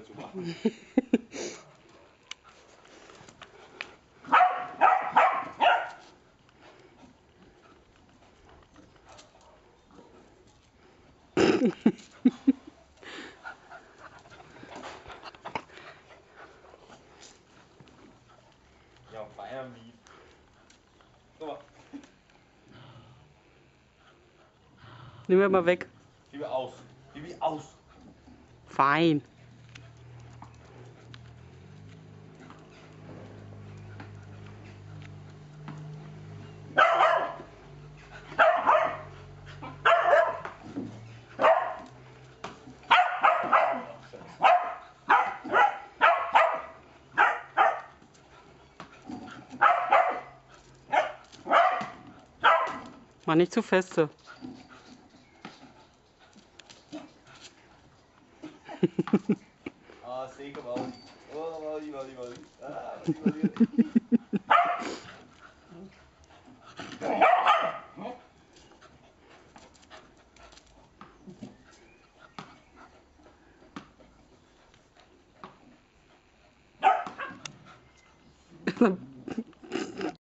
zu machen. Ja, Bayern wie. Guck mal. Nimm wir mal weg. Bibi aus. Bibi aus. Fein. Mach nicht zu feste. Ah, sicher mal. Oh, Wally. Ah, Wally.